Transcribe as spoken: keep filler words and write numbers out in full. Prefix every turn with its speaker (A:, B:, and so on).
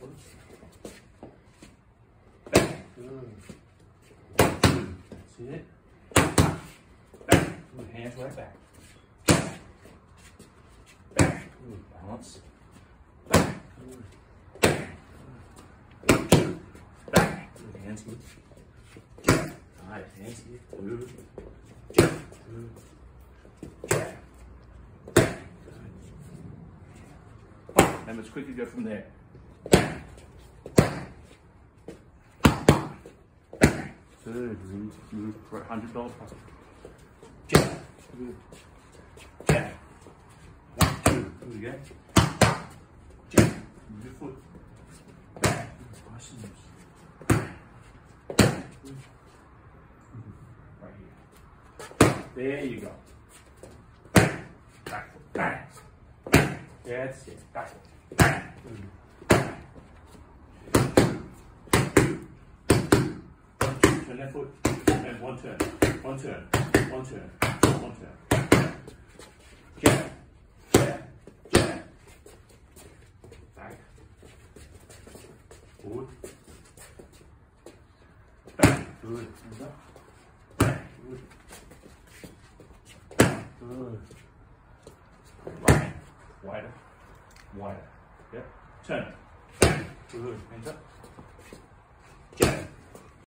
A: foot. Back. Good. That's it. Back. Good. Hands right back. Back. Good. Balance. Back. Good. Back. Good. Hands good. Alright, hands good. Good. Good. And let's quickly go from there. Good, move, move for a hundred dollars plus. Jab, good. Jab. One, two, good again. Jab, move your foot. Back, nice and loose. Right here. There you go. Back, back, back. That's it. Back. Turn that foot and one turn, one turn, one turn, one turn. Jab, jab, jab. Back. Forward. Back. Good. Hands up. Back. Good. Good. Right. Wider. Wider. Yep. Turn. Back. Good. Hands up. Jab.